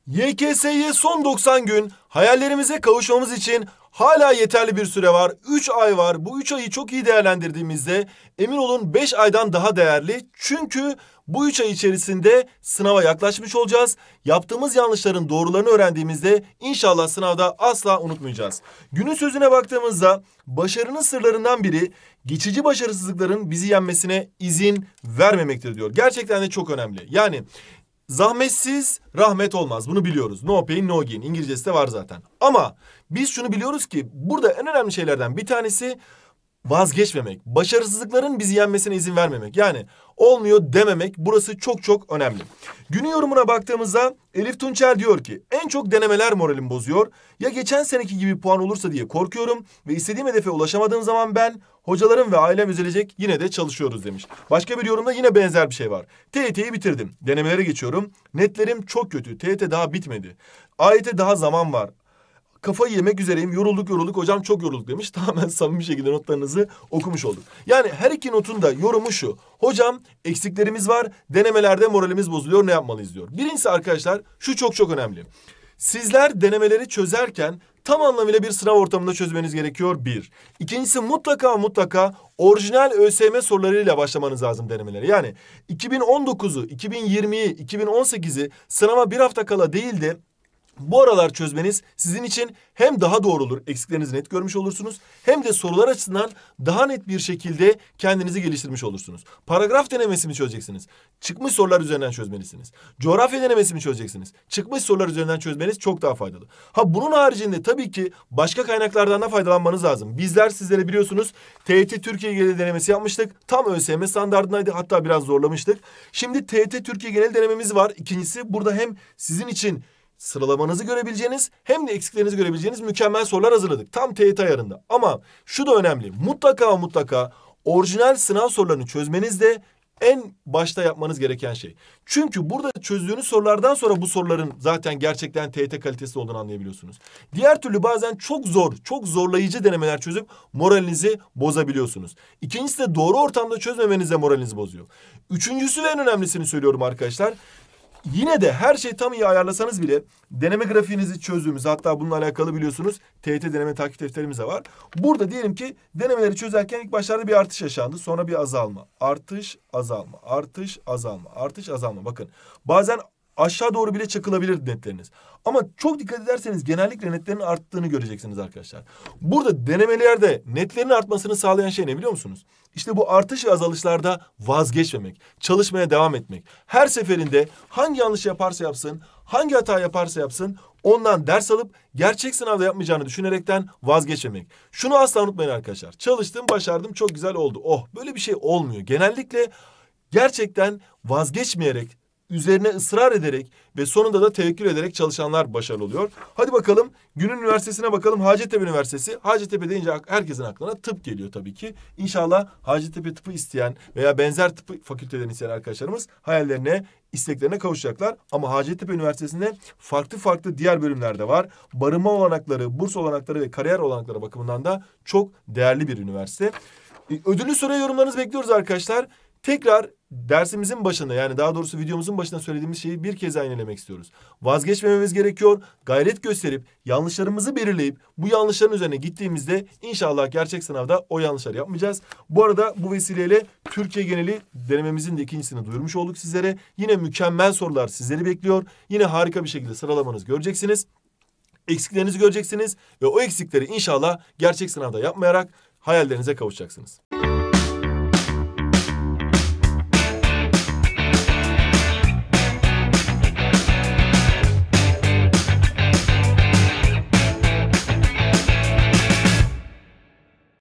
YKS'ye son 90 gün, hayallerimize kavuşmamız için hala yeterli bir süre var. 3 ay var. Bu 3 ayı çok iyi değerlendirdiğimizde emin olun 5 aydan daha değerli. Çünkü bu 3 ay içerisinde sınava yaklaşmış olacağız. Yaptığımız yanlışların doğrularını öğrendiğimizde inşallah sınavda asla unutmayacağız. Günün sözüne baktığımızda başarının sırlarından biri geçici başarısızlıkların bizi yenmesine izin vermemektir diyor. Gerçekten de çok önemli. Yani zahmetsiz rahmet olmaz. Bunu biliyoruz. No pain no gain. İngilizcesi de var zaten. Ama biz şunu biliyoruz ki burada en önemli şeylerden bir tanesi vazgeçmemek. Başarısızlıkların bizi yenmesine izin vermemek. Yani olmuyor dememek. Burası çok çok önemli. Günün yorumuna baktığımızda Elif Tunçer diyor ki en çok denemeler moralimi bozuyor. Ya geçen seneki gibi puan olursa diye korkuyorum ve istediğim hedefe ulaşamadığım zaman ben, hocalarım ve ailem üzülecek, yine de çalışıyoruz demiş. Başka bir yorumda yine benzer bir şey var. TYT'yi bitirdim. Denemelere geçiyorum. Netlerim çok kötü. TYT daha bitmedi. AYT daha zaman var. Kafayı yemek üzereyim. Yorulduk hocam, çok yorulduk demiş. Tamamen samimi şekilde notlarınızı okumuş olduk. Yani her iki notun da yorumu şu. Hocam eksiklerimiz var. Denemelerde moralimiz bozuluyor. Ne yapmalıyız diyor. Birincisi arkadaşlar şu çok çok önemli. Sizler denemeleri çözerken tam anlamıyla bir sınav ortamında çözmeniz gerekiyor. Bir. İkincisi mutlaka orijinal ÖSYM sorularıyla başlamanız lazım denemelere. Yani 2019'u, 2020'yi, 2018'i sınava bir hafta kala değil de bu aralar çözmeniz sizin için hem daha doğru olur, eksiklerinizi net görmüş olursunuz, hem de sorular açısından daha net bir şekilde kendinizi geliştirmiş olursunuz. Paragraf denemesi mi çözeceksiniz? Çıkmış sorular üzerinden çözmelisiniz. Coğrafya denemesi mi çözeceksiniz? Çıkmış sorular üzerinden çözmeniz çok daha faydalı. Ha bunun haricinde tabii ki başka kaynaklardan da faydalanmanız lazım. Bizler sizlere biliyorsunuz TYT Türkiye Genel Denemesi yapmıştık. Tam ÖSYM standardındaydı, hatta biraz zorlamıştık. Şimdi TYT Türkiye Genel Denememiz var. İkincisi burada hem sizin için sıralamanızı görebileceğiniz hem de eksiklerinizi görebileceğiniz mükemmel sorular hazırladık. Tam TYT ayarında. Ama şu da önemli. Mutlaka orijinal sınav sorularını çözmeniz de en başta yapmanız gereken şey. Çünkü burada çözdüğünüz sorulardan sonra bu soruların zaten gerçekten TYT kalitesi olduğunu anlayabiliyorsunuz. Diğer türlü bazen çok zorlayıcı denemeler çözüp moralinizi bozabiliyorsunuz. İkincisi de doğru ortamda çözmemeniz de moralinizi bozuyor. Üçüncüsü ve en önemlisini söylüyorum arkadaşlar. Yine de her şeyi tam iyi ayarlasanız bile deneme grafiğinizi çözdüğümüz, hatta bununla alakalı biliyorsunuz TYT deneme takip defterimiz de var. Burada diyelim ki denemeleri çözerken ilk başlarda bir artış yaşandı, sonra bir azalma. Artış, azalma, artış, azalma, artış, azalma. Bakın bazen aşağı doğru bile çakılabilir netleriniz. Ama çok dikkat ederseniz genellikle netlerin arttığını göreceksiniz arkadaşlar. Burada denemelerde netlerin artmasını sağlayan şey ne biliyor musunuz? İşte bu artış ve azalışlarda vazgeçmemek, çalışmaya devam etmek. Her seferinde hangi yanlış yaparsa yapsın, hangi hata yaparsa yapsın ondan ders alıp gerçek sınavda yapmayacağını düşünerekten vazgeçmemek. Şunu asla unutmayın arkadaşlar. Çalıştım, başardım, çok güzel oldu. Oh, böyle bir şey olmuyor. Genellikle gerçekten vazgeçmeyerek, üzerine ısrar ederek ve sonunda da tevekkül ederek çalışanlar başarılı oluyor. Hadi bakalım günün üniversitesine bakalım. Hacettepe Üniversitesi. Hacettepe deyince herkesin aklına tıp geliyor tabii ki. İnşallah Hacettepe tıpı isteyen veya benzer tıp fakültelerini isteyen arkadaşlarımız hayallerine, isteklerine kavuşacaklar. Ama Hacettepe Üniversitesi'nde farklı diğer bölümler de var. Barınma olanakları, burs olanakları ve kariyer olanakları bakımından da çok değerli bir üniversite. Ödüllü soru yorumlarınızı bekliyoruz arkadaşlar. Tekrar dersimizin başında, yani daha doğrusu videomuzun başında söylediğimiz şeyi bir kez daha yinelemek istiyoruz. Vazgeçmememiz gerekiyor. Gayret gösterip yanlışlarımızı belirleyip bu yanlışların üzerine gittiğimizde inşallah gerçek sınavda o yanlışları yapmayacağız. Bu arada bu vesileyle Türkiye geneli denememizin de ikincisini duyurmuş olduk sizlere. Yine mükemmel sorular sizleri bekliyor. Yine harika bir şekilde sıralamanızı göreceksiniz. Eksiklerinizi göreceksiniz ve o eksikleri inşallah gerçek sınavda yapmayarak hayallerinize kavuşacaksınız.